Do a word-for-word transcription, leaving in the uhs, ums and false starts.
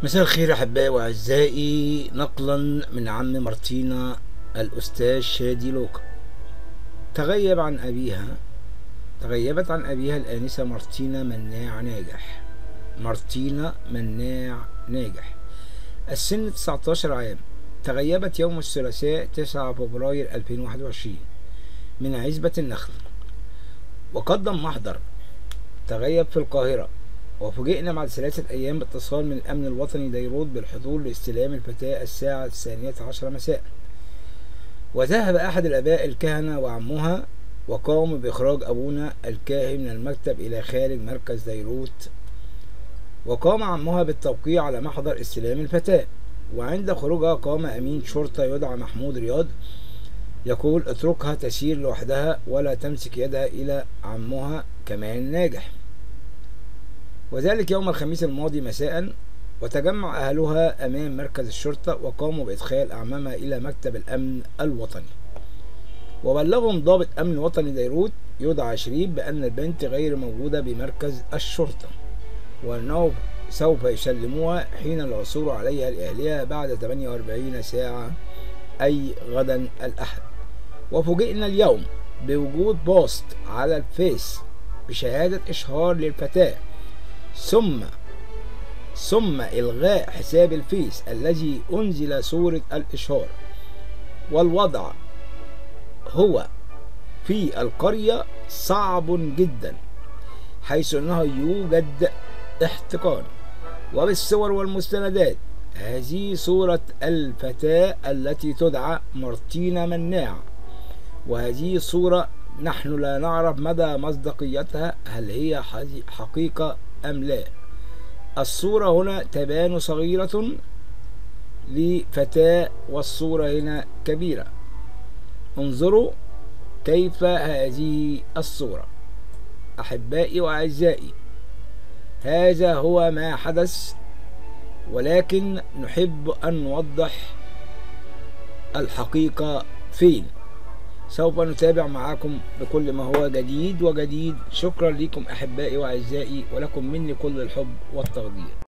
مساء الخير أحبائي وأعزائي. نقلا من عم مارتينا الأستاذ شادي لوقا. تغيب عن أبيها تغيبت عن أبيها الآنسة مارتينا مناع ناجح مارتينا مناع ناجح السن تسعتاشر عام. تغيبت يوم الثلاثاء تسعة فبراير ألفين وواحد وعشرين من عزبة النخل، وقدم محضر تغيب في القاهرة. وفوجئنا بعد ثلاثة أيام باتصال من الأمن الوطني ديروت بالحضور لاستلام الفتاة الساعة الثانية عشرة مساء. وذهب أحد الآباء الكهنة وعمها وقاموا بإخراج أبونا الكاهن من المكتب إلى خارج مركز ديروت، وقام عمها بالتوقيع على محضر استلام الفتاة. وعند خروجها قام أمين شرطة يدعى محمود رياض يقول: اتركها تسير لوحدها ولا تمسك يدها إلى عمها كمان ناجح. وذلك يوم الخميس الماضي مساء، وتجمع أهلها أمام مركز الشرطة وقاموا بإدخال أعمامها إلى مكتب الأمن الوطني. وبلغهم ضابط أمن وطني ديروت يدعى شريف بأن البنت غير موجودة بمركز الشرطة، وأنه سوف يسلموها حين العثور عليها لأهلها بعد ثمانية وأربعين ساعة، أي غدا الأحد. وفوجئنا اليوم بوجود بوست على الفيس بشهادة إشهار للفتاة، ثم ثم إلغاء حساب الفيس الذي أنزل صورة الإشهار. والوضع هو في القرية صعب جدا، حيث أنه يوجد احتقان. وبالصور والمستندات هذه صورة الفتاة التي تدعى مارتينا مناع، وهذه صورة نحن لا نعرف مدى مصداقيتها، هل هي حقيقة أم لا. الصورة هنا تبان صغيرة لفتاة، والصورة هنا كبيرة. انظروا كيف هذه الصورة. أحبائي وأعزائي، هذا هو ما حدث، ولكن نحب أن نوضح الحقيقة فين. سوف نتابع معكم بكل ما هو جديد وجديد. شكرا لكم أحبائي وأعزائي، ولكم مني كل الحب والتقدير.